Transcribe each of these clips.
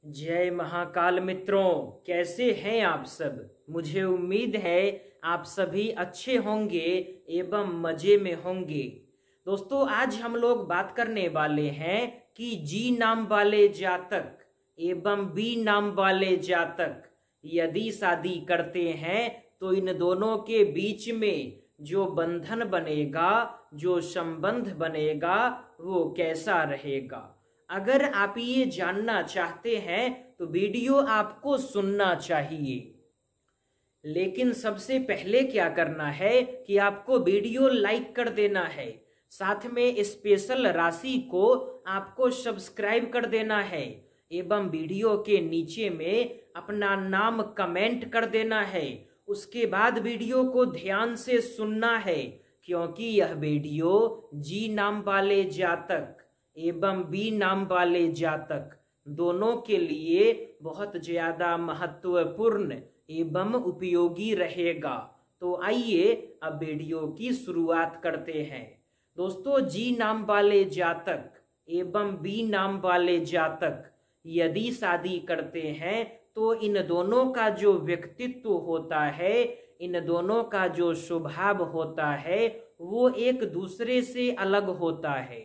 जय महाकाल मित्रों, कैसे हैं आप सब। मुझे उम्मीद है आप सभी अच्छे होंगे एवं मजे में होंगे। दोस्तों, आज हम लोग बात करने वाले हैं कि जी नाम वाले जातक एवं बी नाम वाले जातक यदि शादी करते हैं तो इन दोनों के बीच में जो बंधन बनेगा, जो संबंध बनेगा, वो कैसा रहेगा। अगर आप ये जानना चाहते हैं तो वीडियो आपको सुनना चाहिए। लेकिन सबसे पहले क्या करना है कि आपको वीडियो लाइक कर देना है, साथ में स्पेशल राशि को आपको सब्सक्राइब कर देना है एवं वीडियो के नीचे में अपना नाम कमेंट कर देना है। उसके बाद वीडियो को ध्यान से सुनना है, क्योंकि यह वीडियो जी नाम वाले जातक एवं बी नाम वाले जातक दोनों के लिए बहुत ज्यादा महत्वपूर्ण एवं उपयोगी रहेगा। तो आइए अब वीडियो की शुरुआत करते हैं। दोस्तों, जी नाम वाले जातक एवं बी नाम वाले जातक यदि शादी करते हैं तो इन दोनों का जो व्यक्तित्व होता है, इन दोनों का जो स्वभाव होता है, वो एक दूसरे से अलग होता है।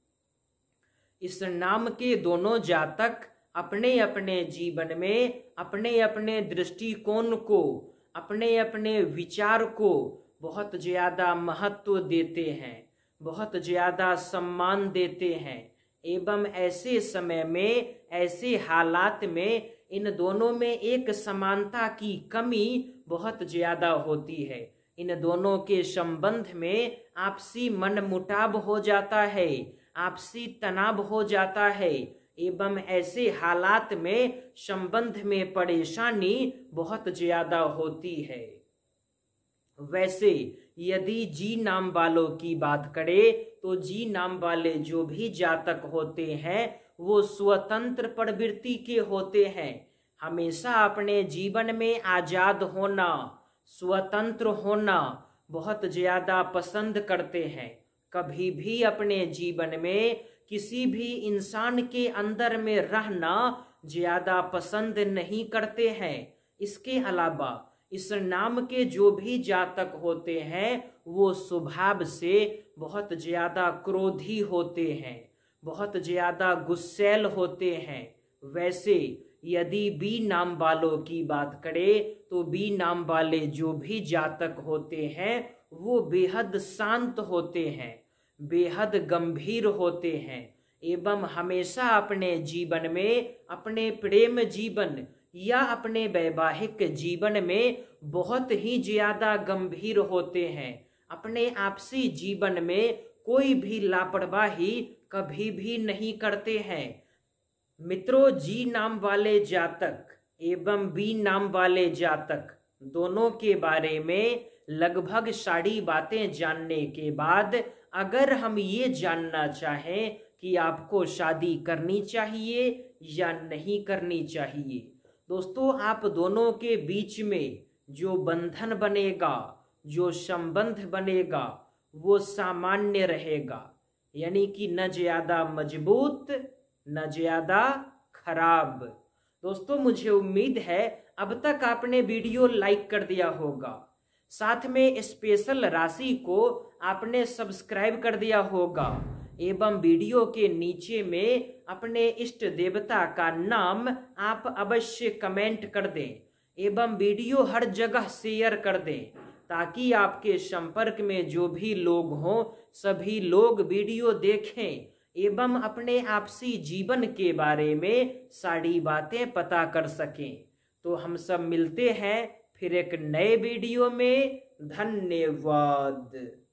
इस नाम के दोनों जातक अपने अपने जीवन में अपने अपने दृष्टिकोण को, अपने अपने विचार को बहुत ज्यादा महत्व देते हैं, बहुत ज्यादा सम्मान देते हैं एवं ऐसे समय में, ऐसे हालात में इन दोनों में एक समानता की कमी बहुत ज्यादा होती है। इन दोनों के संबंध में आपसी मनमुटाव हो जाता है, आपसी तनाव हो जाता है एवं ऐसे हालात में संबंध में परेशानी बहुत ज्यादा होती है। वैसे यदि जी नाम वालों की बात करें तो जी नाम वाले जो भी जातक होते हैं वो स्वतंत्र प्रवृत्ति के होते हैं। हमेशा अपने जीवन में आजाद होना, स्वतंत्र होना बहुत ज्यादा पसंद करते हैं। कभी भी अपने जीवन में किसी भी इंसान के अंदर में रहना ज्यादा पसंद नहीं करते हैं। इसके अलावा इस नाम के जो भी जातक होते हैं वो स्वभाव से बहुत ज्यादा क्रोधी होते हैं, बहुत ज्यादा गुस्सैल होते हैं। वैसे यदि बी नाम वालों की बात करें तो बी नाम वाले जो भी जातक होते हैं वो बेहद शांत होते हैं, बेहद गंभीर होते हैं एवं हमेशा अपने जीवन में, अपने प्रेम जीवन या अपने वैवाहिक जीवन में बहुत ही ज्यादा गंभीर होते हैं। अपने आपसी जीवन में कोई भी लापरवाही कभी भी नहीं करते हैं। मित्रों, जी नाम वाले जातक एवं बी नाम वाले जातक दोनों के बारे में लगभग सारी बातें जानने के बाद अगर हम ये जानना चाहें कि आपको शादी करनी चाहिए या नहीं करनी चाहिए, दोस्तों, आप दोनों के बीच में जो बंधन बनेगा, जो संबंध बनेगा, वो सामान्य रहेगा, यानी कि न ज्यादा मजबूत न ज्यादा खराब। दोस्तों, मुझे उम्मीद है अब तक आपने वीडियो लाइक कर दिया होगा, साथ में स्पेशल राशि को आपने सब्सक्राइब कर दिया होगा एवं वीडियो के नीचे में अपने इष्ट देवता का नाम आप अवश्य कमेंट कर दें एवं वीडियो हर जगह शेयर कर दें, ताकि आपके संपर्क में जो भी लोग हों सभी लोग वीडियो देखें एवं अपने आपसी जीवन के बारे में सारी बातें पता कर सकें। तो हम सब मिलते हैं फिर एक नए वीडियो में। धन्यवाद।